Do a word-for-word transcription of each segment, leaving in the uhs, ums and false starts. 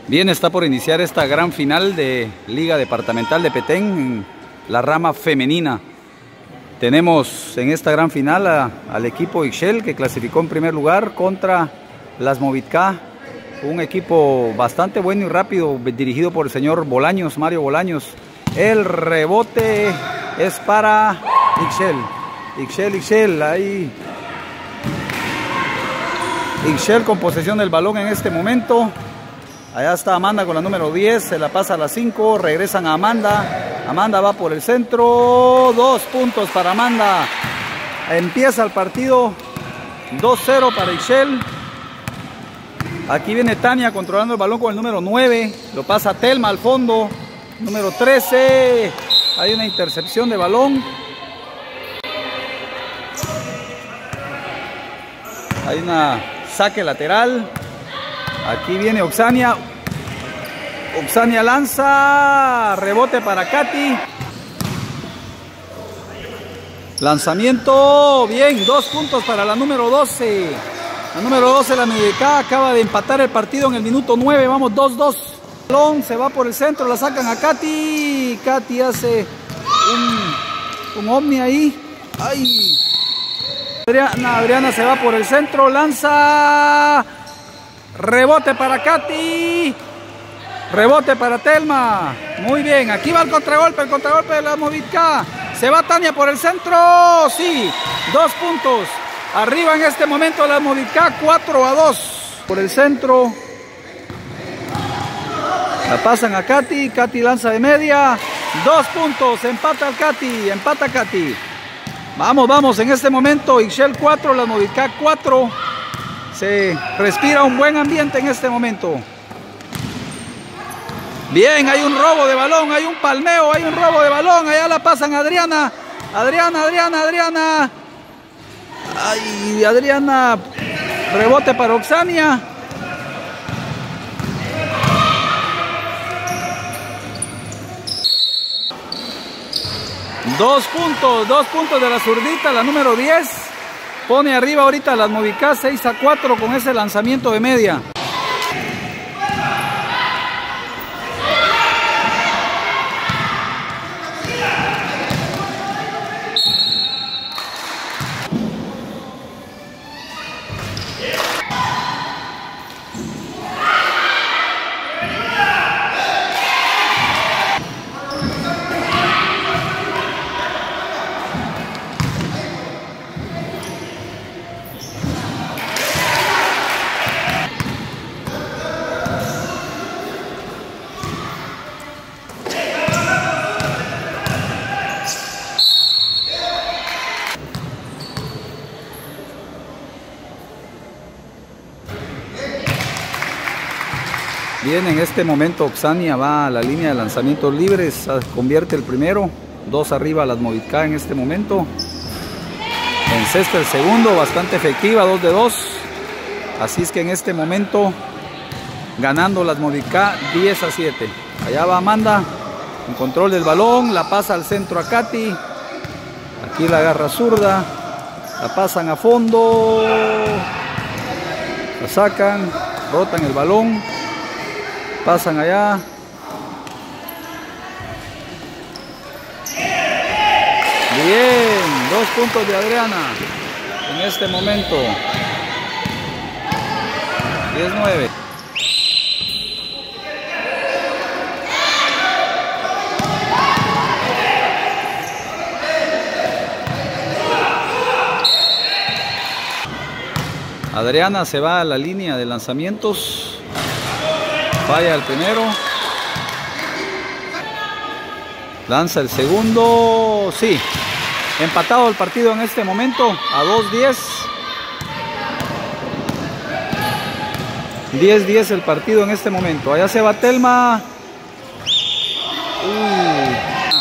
Bien, está por iniciar esta gran final de Liga Departamental de Petén en la rama femenina. Tenemos en esta gran final a, al equipo Ixchel, que clasificó en primer lugar, contra las Movitká, un equipo bastante bueno y rápido, dirigido por el señor Bolaños, Mario Bolaños. El rebote es para Ixchel. Ixchel, Ixchel, ahí. Ixchel con posesión del balón en este momento. Allá está Amanda con la número diez, se la pasa a la cinco, regresan a Amanda. Amanda va por el centro, dos puntos para Amanda. Empieza el partido, dos cero para Ixchel. Aquí viene Tania controlando el balón con el número nueve, lo pasa Telma al fondo, número trece. Hay una intercepción de balón. Hay una saque lateral. Aquí viene Oxania. Oxania lanza. Rebote para Katy. Lanzamiento. Bien, dos puntos para la número doce. La número doce, la Movitká, acaba de empatar el partido en el minuto nueve. Vamos dos dos. El balón se va por el centro. La sacan a Katy. Katy hace un, un ovni ahí. ¡Ay! Adriana, Adriana se va por el centro. Lanza. Rebote para Katy. Rebote para Telma. Muy bien, aquí va el contragolpe, el contragolpe de la Movitká. Se va Tania por el centro. Sí, dos puntos. Arriba en este momento la Movitká, cuatro a dos. Por el centro. La pasan a Katy. Katy lanza de media. Dos puntos. Empata el Katy. Empata Katy. Vamos, vamos. En este momento Ixchel cuatro, la Movitká cuatro. Se respira un buen ambiente en este momento. Bien, hay un robo de balón, hay un palmeo, hay un robo de balón. Allá la pasan a Adriana. Adriana, Adriana, Adriana. Ay, Adriana. Rebote para Oxania. Dos puntos, dos puntos de la zurdita, la número diez. Pone arriba ahorita las Movitká seis a cuatro con ese lanzamiento de media. Bien, en este momento Oxania va a la línea de lanzamientos libres, convierte el primero, dos arriba las Movitká en este momento. Encesta el segundo, bastante efectiva, dos de dos. Así es que en este momento ganando las Movitká diez a siete. Allá va Amanda, en control del balón, la pasa al centro a Katy. Aquí la agarra zurda, la pasan a fondo, la sacan, rotan el balón. Pasan allá. Bien, dos puntos de Adriana en este momento. diez nueve. Adriana se va a la línea de lanzamientos. Falla el primero. Lanza el segundo. Sí. Empatado el partido en este momento. A dos diez. diez diez el partido en este momento. Allá se va Telma. Uy.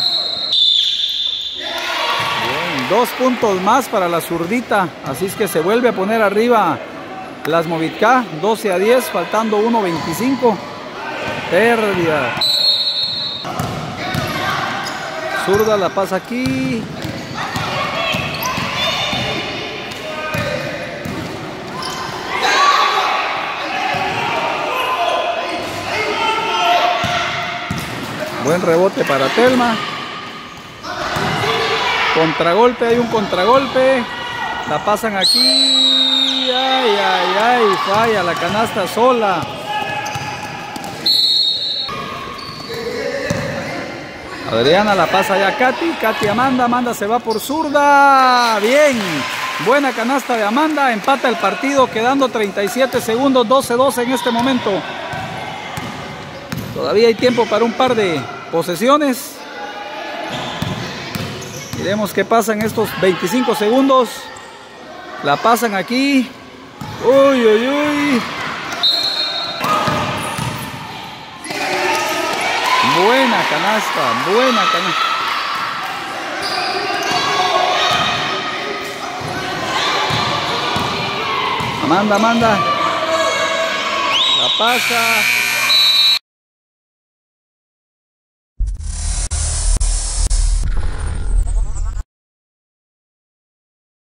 Bien, dos puntos más para la zurdita. Así es que se vuelve a poner arriba las Movitká. doce a diez. Faltando uno veinticinco. Pérdida. Zurda la pasa aquí. Buen rebote para Telma. Contragolpe, hay un contragolpe. La pasan aquí. Ay, ay, ay. Falla la canasta sola. Adriana la pasa ya a Katy. Katy Amanda. Amanda se va por zurda. Bien. Buena canasta de Amanda. Empata el partido quedando treinta y siete segundos. doce doce en este momento. Todavía hay tiempo para un par de posesiones. Miremos qué pasa en estos veinticinco segundos. La pasan aquí. Uy, uy, uy. Buena canasta, buena canasta. Amanda, Amanda. La pasa.